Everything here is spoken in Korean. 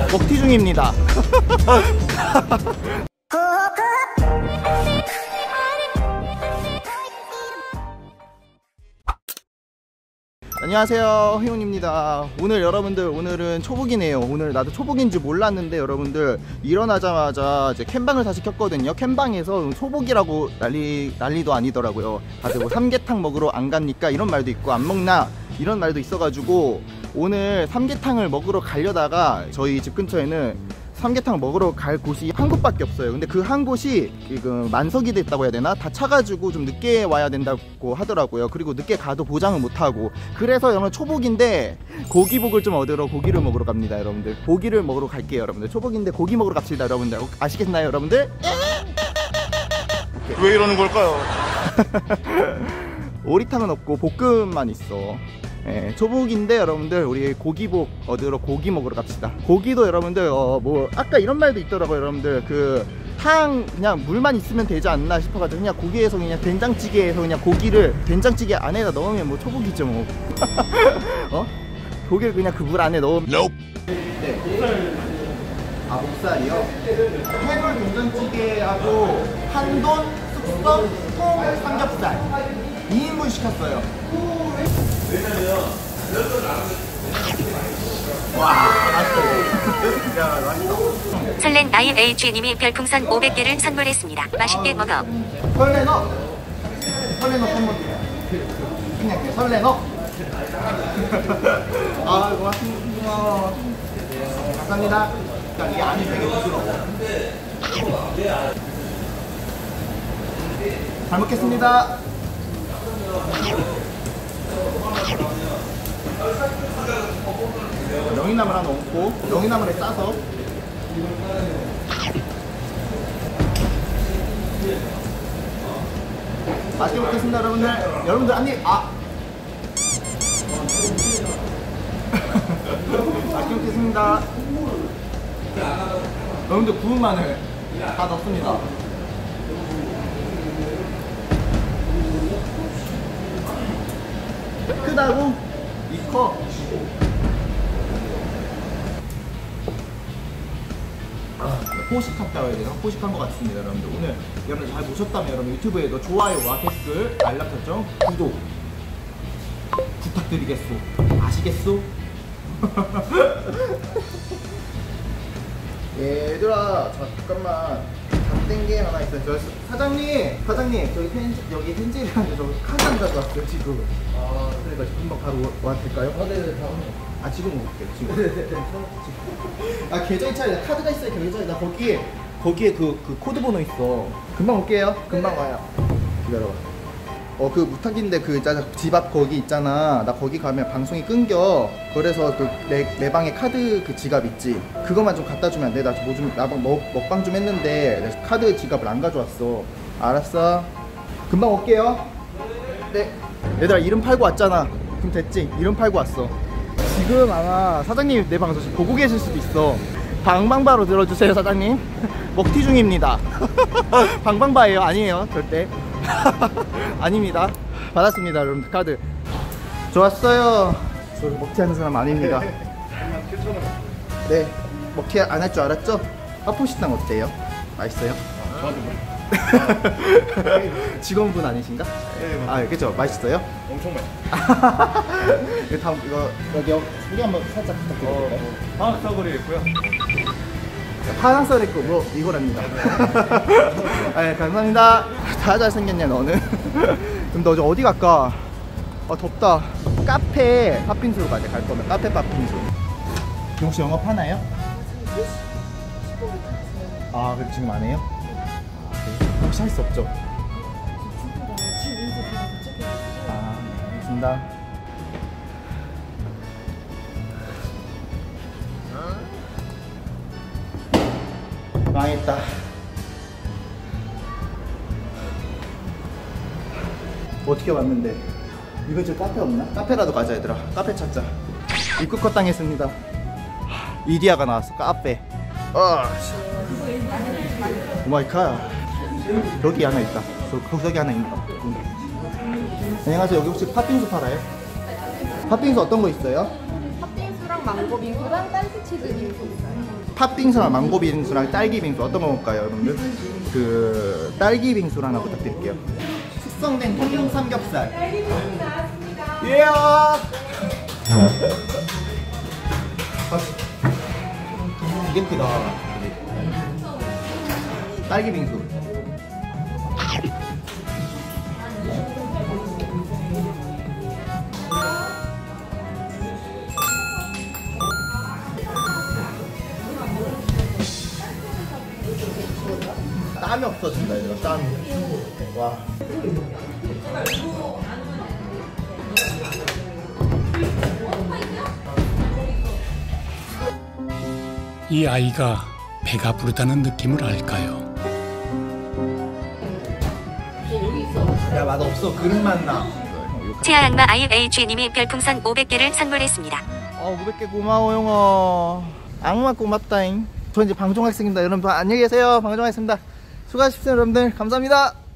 먹튀 중입니다. 안녕하세요, 희훈입니다. 오늘은 초복이네요. 오늘 나도 초복인지 몰랐는데 여러분들 일어나자마자 이제 캠방을 다시 켰거든요. 캠방에서 초복이라고 난리도 아니더라고요. 다들 뭐 삼계탕 먹으러 안 갑니까? 이런 말도 있고, 안 먹나? 이런 말도 있어가지고 오늘 삼계탕을 먹으러 가려다가 저희 집 근처에는 삼계탕 먹으러 갈 곳이 한 곳밖에 없어요. 근데 그 한 곳이 지금 만석이 됐다고 해야 되나? 다 차가지고 좀 늦게 와야 된다고 하더라고요. 그리고 늦게 가도 보장을 못하고, 그래서 여러분 초복인데 고기복을 좀 얻으러 고기를 먹으러 갑니다. 여러분들 고기를 먹으러 갈게요. 여러분들 초복인데 고기 먹으러 갑시다. 여러분들 아시겠나요? 여러분들? 왜 이러는 걸까요? 오리탕은 없고 볶음만 있어. 예, 초복인데 여러분들 우리 고기복 얻으러 고기 먹으러 갑시다. 고기도 여러분들 뭐 아까 이런 말도 있더라고요. 여러분들 그 탕 그냥 물만 있으면 되지 않나 싶어가지고 그냥 고기에서 그냥 된장찌개에서 그냥 고기를 된장찌개 안에다 넣으면 뭐 초복이죠 뭐. 고기를 그냥 그 물 안에 넣으면 네. 아, 목살이요? 해물 된장찌개하고 한돈 숙성 통 삼겹살 2인분 시켰어요. 와, 맛있어. 설렌 나이 H님이 별풍선 500개를 선물했습니다. 맛있게 먹어. 설레너 선물. 그냥 설레너. 아, 고맙습니다. 감사합니다. 이 안이 되게 부드러워. 잘 먹겠습니다. 명이나물 하나 얹고 명이나물에 싸서 맛있게 먹겠습니다. 여러분들 한입. 맛있게 먹겠습니다. 여러분들 구운 마늘 다 넣습니다. 크다고? 2컵. 포식했다고 해야 되나? 포식한 것 같습니다. 여러분들 오늘 여러분들 잘 보셨다면 여러분 유튜브에도 좋아요와 댓글, 알람 설정, 구독 부탁드리겠소. 아시겠소? 얘들아, 잠깐만. 안 게 하나 있어요. 저 사장님 여기 펜질이랑 저 카드 가져왔어요 지금. 아, 그러니까 금방 바로 와도 될까요? 네네. 아, 지금 올게요. 지금. 네네. 아, 계좌 이체에 카드가 있어요. 계좌에 나 거기에 그 코드 번호 있어. 금방 올게요. 금방 와요. 기다려봐. 그 무탁인데 그 집 앞 거기 있잖아. 나 거기 가면 방송이 끊겨. 그래서 그 내 방에 카드 그 지갑 있지. 그거만 좀 갖다 주면 안 돼? 나 뭐 좀 먹방 좀 했는데 카드 지갑을 안 가져왔어. 알았어. 금방 올게요. 네. 얘들아, 이름 팔고 왔잖아. 그럼 됐지? 이름 팔고 왔어. 지금 아마 사장님 내 방송 지금 보고 계실 수도 있어. 방방바로 들어주세요, 사장님. 먹튀 중입니다. 방방바예요. 아니에요, 절대. 아닙니다. 받았습니다, 여러분. 카드 좋았어요. 저 먹튀하는 사람 아닙니다. 네, 먹튀 안 할 줄 알았죠? 화포식당 어때요? 맛있어요? 직원분 아니신가? 네, 아, 그죠? 맛있어요? 엄청 맛있어요. 다음 여기 소개 한번 살짝 부탁드려도 될까요? 화학사거리에 있고요. 파란색 있고 뭐 이거랍니다. 네, 감사합니다. 다 잘생겼냐 너는? 그럼 너 어디 갈까? 덥다. 카페 팥빙수로 가자. 갈 거면 카페 팥빙수. 혹시 영업하나요? 아, 그래 지금 안 해요? 혹시 할 수 없죠? 아, 알겠습니다. 망했다. 어떻게 왔는데? 이거 지금 카페 없나? 카페라도 가자 얘들아. 카페 찾자. 입국컷 당했습니다. 이디아가 나왔어. 카페. 오마이갓. 여기 하나 있다. 저기 하나 있다. 안녕하세요. 여기 혹시 팥빙수 팔아요? 팥빙수 어떤 거 있어요? 팥빙수랑 망고 빙수랑 딴스 치즈 빙수 있어요. 팥빙수랑 망고 빙수랑 딸기 빙수 어떤 거 먹을까요, 여러분들? 그 딸기 빙수로 하나 부탁드릴게요. 숙성된 통영 삼겹살. 딸기 빙수 나왔습니다. 예. 되게 크다. 딸기 빙수. 땀이 없어진다 얘들아. 땀이. 와. 이 아이가 배가 부르다는 느낌을 알까요? 야, 맛없어. 그릇만 나. 치아 악마 IAG님이 별풍선 500개를 선물했습니다. 500개 고마워 용어. 악마 고맙다잉. 저 이제 방송하겠습니다. 여러분 안녕히 계세요. 방송하겠습니다. 수고하십시오 여러분들. 감사합니다.